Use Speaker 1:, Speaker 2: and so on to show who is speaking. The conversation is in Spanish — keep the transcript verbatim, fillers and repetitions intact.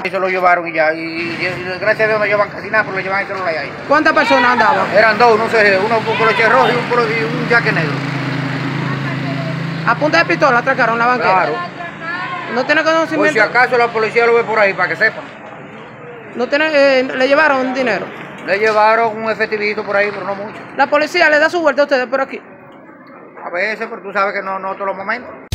Speaker 1: y se lo llevaron y ya. Y, y, y gracias a Dios no llevan casi nada, pero lo llevan el celular ahí.
Speaker 2: ¿Cuántas personas andaban?
Speaker 1: Eran dos, no sé, uno con coloche rojo y un, polo- y un jaque negro.
Speaker 2: ¿A punta de pistola atracaron la banqueta?
Speaker 1: Claro.
Speaker 2: ¿No tiene
Speaker 1: Por
Speaker 2: conocimiento?
Speaker 1: si acaso la policía lo ve por ahí, para que sepan.
Speaker 2: ¿No tiene, eh, le llevaron dinero?
Speaker 1: Le llevaron un efectivito por ahí, pero no mucho.
Speaker 2: ¿La policía le da su vuelta a ustedes por aquí?
Speaker 1: A veces, pero tú sabes que no, no todos los momentos.